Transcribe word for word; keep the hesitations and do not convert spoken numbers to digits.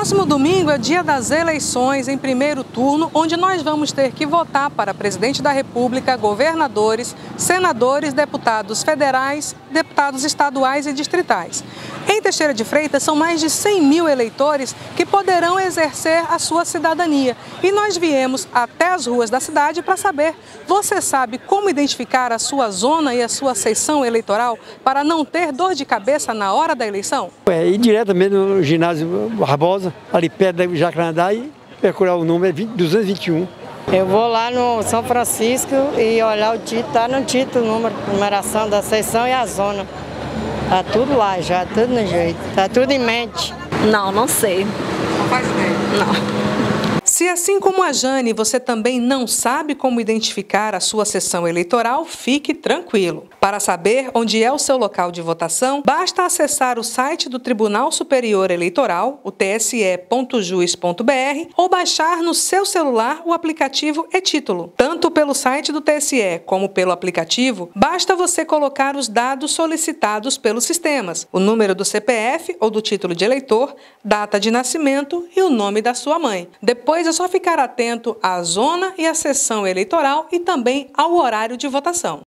próximo domingo é dia das eleições em primeiro turno, onde nós vamos ter que votar para presidente da República, governadores, senadores, deputados federais, deputados estaduais e distritais. Em Teixeira de Freitas são mais de cem mil eleitores que poderão exercer a sua cidadania. E nós viemos até as ruas da cidade para saber, você sabe como identificar a sua zona e a sua seção eleitoral para não ter dor de cabeça na hora da eleição? É, ir diretamente no ginásio Barbosa, ali perto da Jacarandá, e procurar o número duzentos e vinte e um. Eu vou lá no São Francisco e olhar o título, está no título, número, numeração da seção e a zona. Tá tudo lá já, tudo no jeito, tá tudo em mente. Não, não sei. Não faz ideia? Não. Se assim como a Jane, você também não sabe como identificar a sua seção eleitoral, fique tranquilo. Para saber onde é o seu local de votação, basta acessar o site do Tribunal Superior Eleitoral, o T S E ponto juiz ponto br, ou baixar no seu celular o aplicativo e-Título. Tanto pelo site do T S E como pelo aplicativo, basta você colocar os dados solicitados pelos sistemas, o número do C P F ou do título de eleitor, data de nascimento e o nome da sua mãe. Depois é só ficar atento à zona e à seção eleitoral e também ao horário de votação.